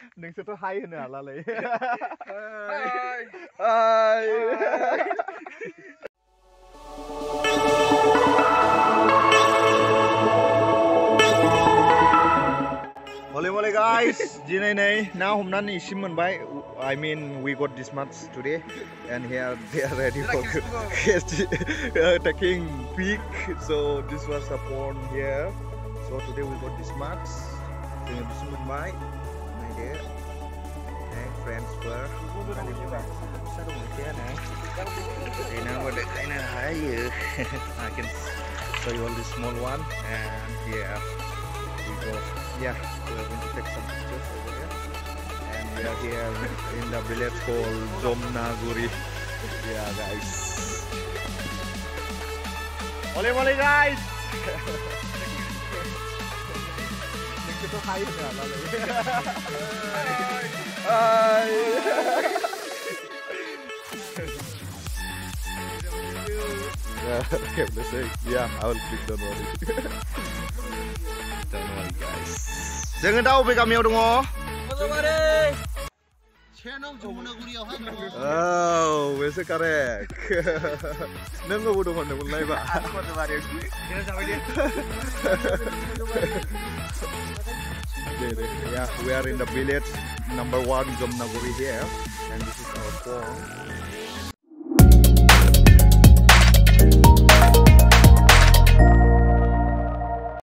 नोंसोरथ' हाय होनो हालालै Mole guys, dinay nay na humnan isim moनबाय. I mean we got this much today and here they are ready for taking pig. So this was a pond here. So today we got this much. Dengan isim moनबाय. My dear. Friends were I can show you all the small one and here we go. Yeah, we are going to take some pictures over here and we are here in the village called Jomnaguri. Yeah guys, mole guys. Hi. Yeah, I will click, don't worry. Don't worry guys. Jangan tahu be kami dong. Oh, wes correct. Nengok bodoh mana mulai ba. Yeah, we are in the village number 1 Jomnaguri here, and this is our pond.